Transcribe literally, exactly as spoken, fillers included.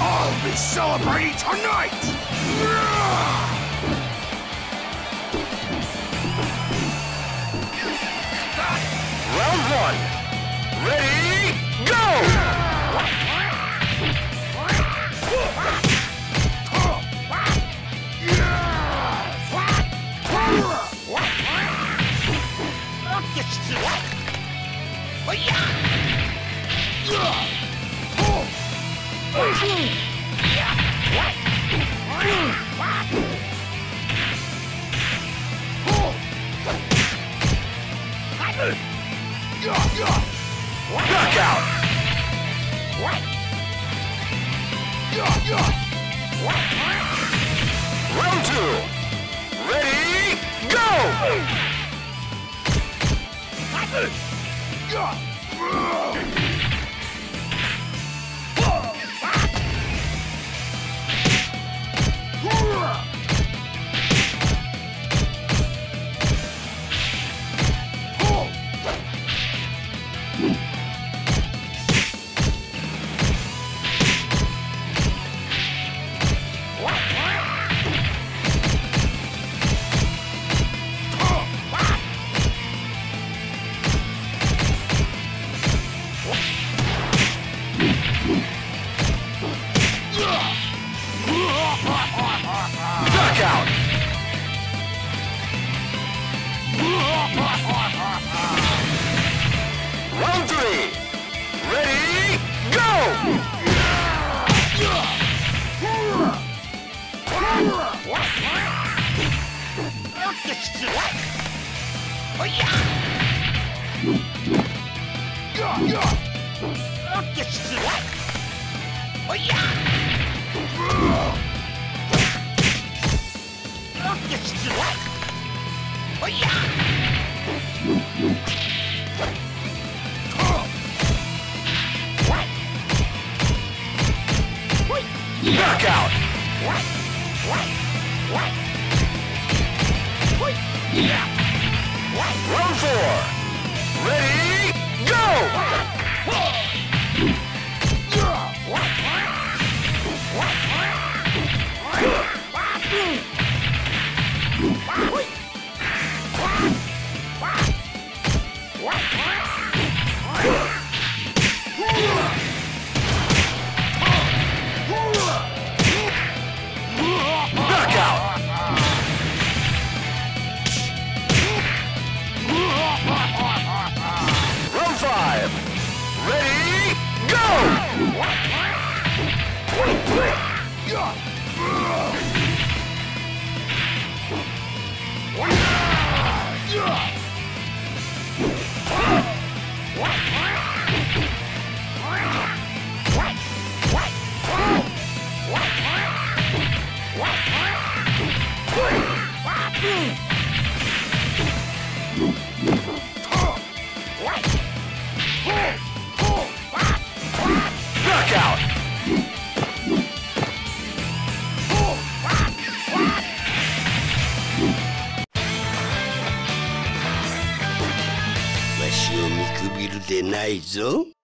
I'll be celebrating tonight! Round one. Ready, go! Knockout! Round two. Ready, go! Knockout! Round three. Ready, go! Knockout! Round four. Ready, go! Knockout! Round five. Ready, go! Knockout! わしを見くびるでないぞ。